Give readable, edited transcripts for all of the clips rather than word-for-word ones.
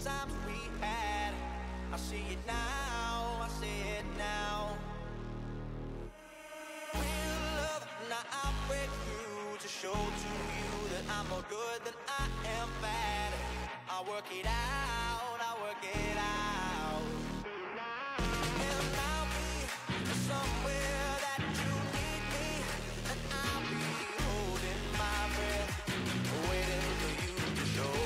times we had. I see it now, I see it now. Real love, now I'll break through to show to you that I'm more good than I am bad. I work it out, I work it out. And I'll be somewhere that you need me, and I'll be holding my breath, waiting for you to show.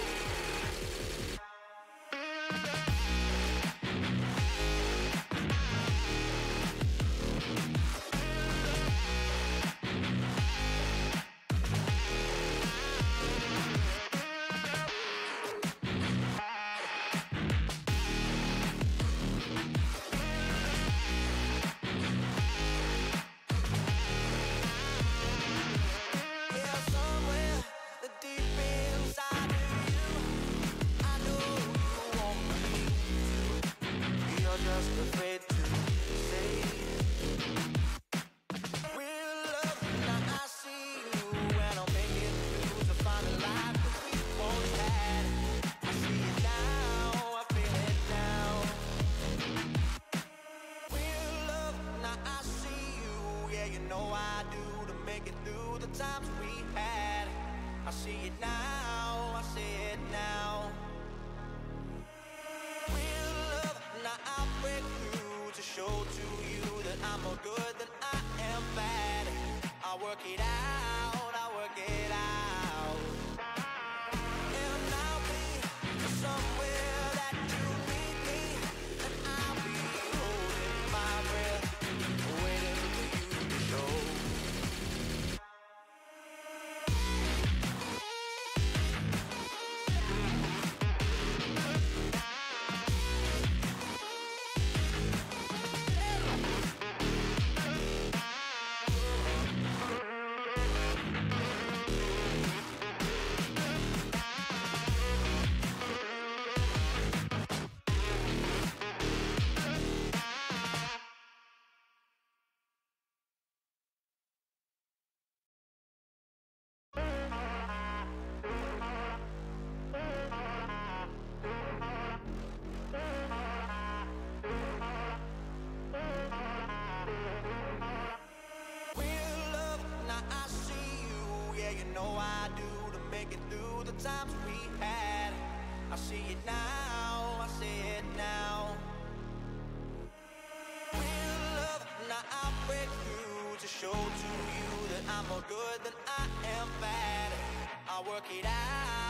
Show to you that I'm more good than I am bad. I work it out.